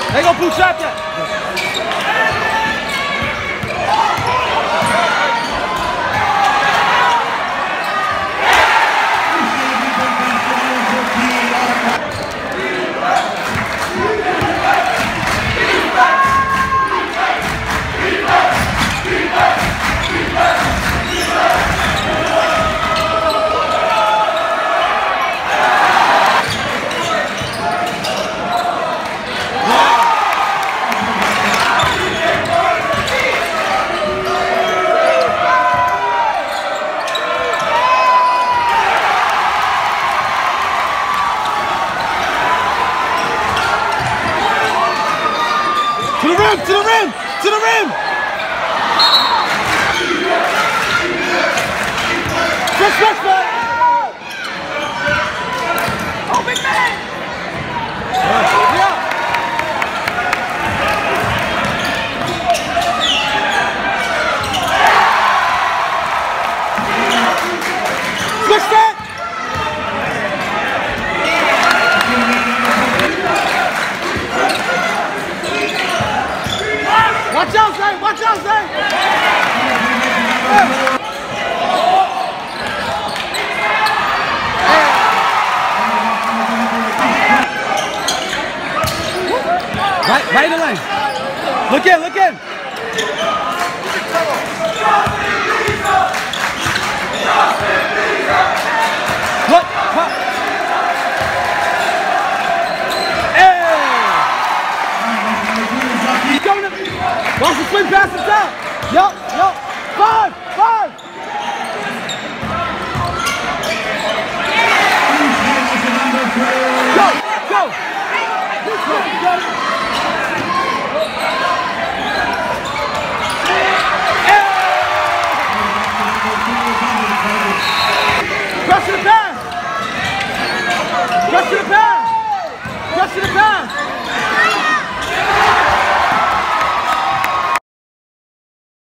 They go blue trap that. To the rim! To the rim! To the rim! Switch, man! Oh, big man! Yeah! Switch that! Watch out, Zay! Watch out, Zay! Right in the lane. Look in, look in. Look, pop. Hey! He's coming up. Watch the swing pass is out. Yup. 5. Go. Press to the pass!